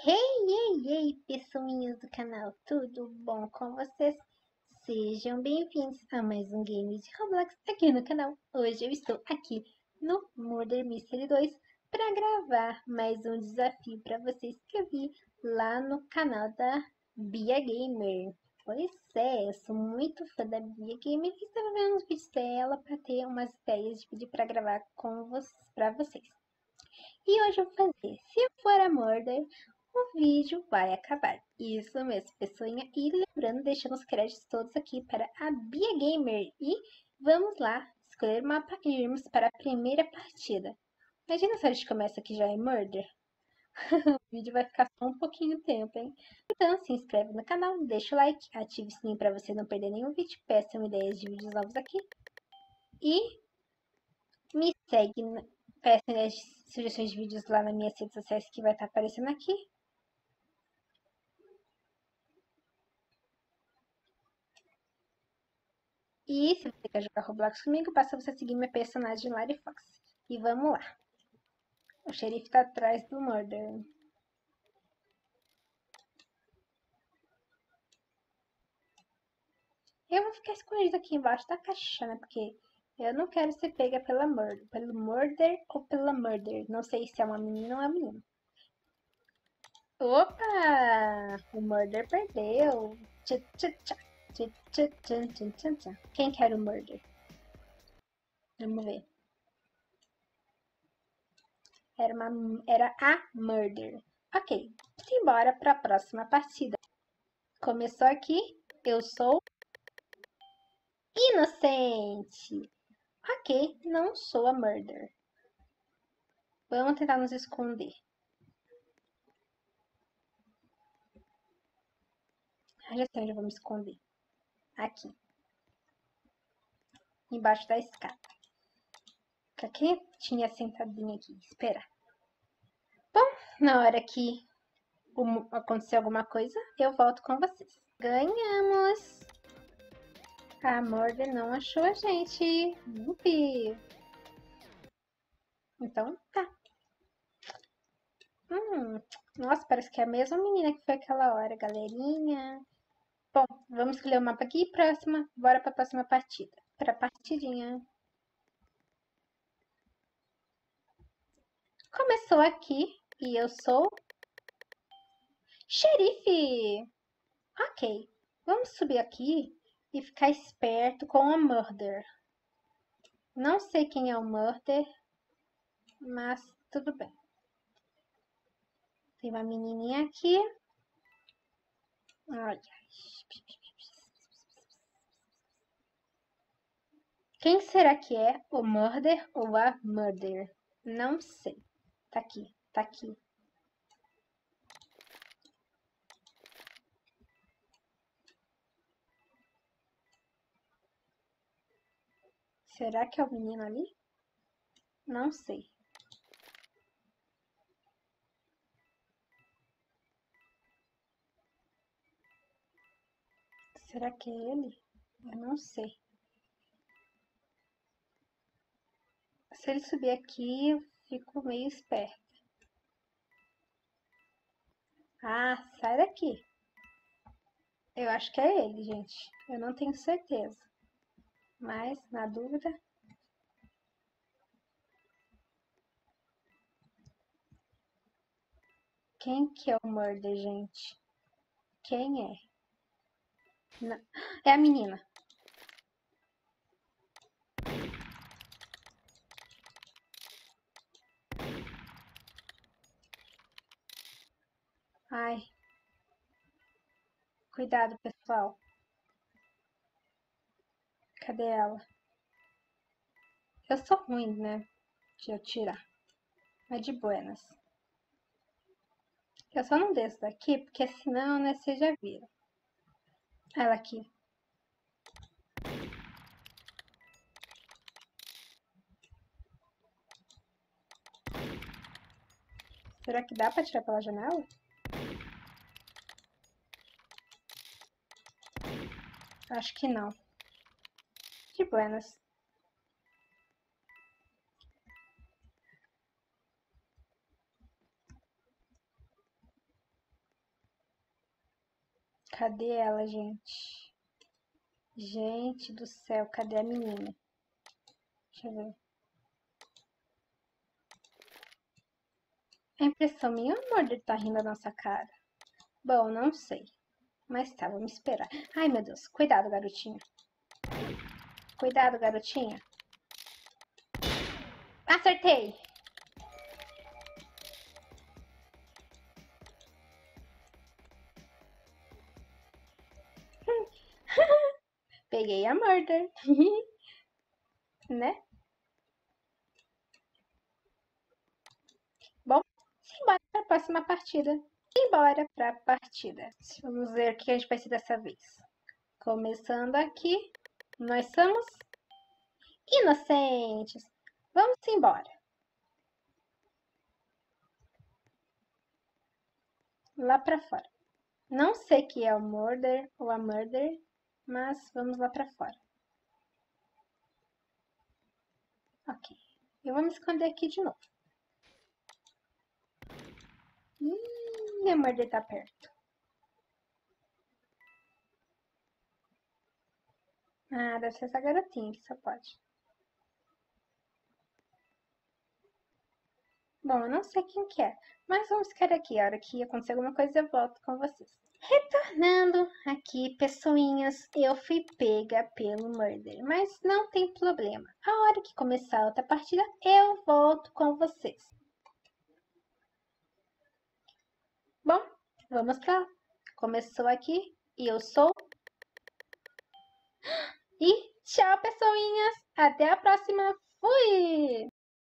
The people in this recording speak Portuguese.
Hey, pessoinhas do canal, tudo bom com vocês? Sejam bem-vindos a mais um game de Roblox aqui no canal. Hoje eu estou aqui no Murder Mystery 2 para gravar mais um desafio para vocês que eu vi lá no canal da Bia Gamer. Pois é, eu sou muito fã da Bia Gamer e estava vendo os vídeos dela para ter umas ideias de vídeo para gravar para vocês. E hoje eu vou fazer, se for a Murder, o vídeo vai acabar. Isso mesmo, pessoinha. E lembrando, deixando os créditos todos aqui para a Bia Gamer. E vamos lá, escolher o mapa e irmos para a primeira partida. Imagina se a gente começa aqui já em Murder. O vídeo vai ficar só um pouquinho tempo, hein? Então, se inscreve no canal, deixa o like, ative o sininho para você não perder nenhum vídeo. Peçam ideias de vídeos novos aqui. E me segue, peçam as sugestões de vídeos lá nas minhas redes sociais que vai estar aparecendo aqui. E se você quer jogar Roblox comigo, basta você seguir meu personagem Lari Fox. E vamos lá. O xerife tá atrás do Murder. Eu vou ficar escondido aqui embaixo da caixa, né? Porque eu não quero ser pega pelo Murder ou pela Murder. Não sei se é uma menina ou uma menina. Opa! O Murder perdeu. Tchá, tchá, tchá. Tchá, tchá, tchá, tchá, tchá, tchá. Quem quer o Murder? Vamos ver. Era a Murder. Ok, simbora para a próxima partida. Começou aqui, eu sou inocente. Ok, não sou a Murder. Vamos tentar nos esconder. Já sei onde eu vou me esconder. Aqui, embaixo da escada. Fica quietinha sentadinha aqui, esperar. Bom, na hora que acontecer alguma coisa, eu volto com vocês. Ganhamos! A Murder não achou a gente. Upi. Então, tá. Nossa, parece que é a mesma menina que foi aquela hora, galerinha. Bom, vamos escolher o mapa aqui. Próxima, bora para a próxima partida. Para a partidinha. Começou aqui e eu sou xerife. Ok, vamos subir aqui e ficar esperto com o Murder. Não sei quem é o Murder, mas tudo bem. Tem uma menininha aqui. Olha. Quem será que é o Murder ou a Murder? Não sei. Tá aqui, tá aqui. Será que é o menino ali? Não sei. Será que é ele? Eu não sei. Se ele subir aqui, eu fico meio esperto. Ah, sai daqui. Eu acho que é ele, gente. Eu não tenho certeza. Mas, na dúvida... Quem que é o Murder, gente? Quem é? Não. É a menina. Ai. Cuidado, pessoal. Cadê ela? Eu sou ruim, né? De atirar. Mas de buenas. Eu só não desço daqui, porque senão, né, vocês já viram. Ela aqui. Será que dá pra tirar pela janela? Acho que não. De buenas. Cadê ela, gente? Gente do céu, cadê a menina? Deixa eu ver. É impressão minha ou o Murder tá rindo da nossa cara? Bom, não sei. Mas tá, vamos esperar. Ai, meu Deus. Cuidado, garotinha. Cuidado, garotinha. Acertei! Peguei a Murder. Né? Bom, simbora pra próxima partida. Simbora pra partida. Vamos ver o que a gente vai ser dessa vez. Começando aqui. Nós somos inocentes. Vamos embora. Lá pra fora. Não sei que é o Murder ou a Murder, mas vamos lá pra fora. Ok. Eu vou me esconder aqui de novo. A Murder tá perto. Ah, deve ser essa garotinha que só pode. Bom, eu não sei quem que é, mas vamos ficar aqui. A hora que acontecer alguma coisa eu volto com vocês. Retornando aqui, pessoinhas, eu fui pega pelo Murder, mas não tem problema. A hora que começar outra partida, eu volto com vocês. Bom, vamos lá. Começou aqui e eu sou... E tchau, pessoinhas! Até a próxima! Fui!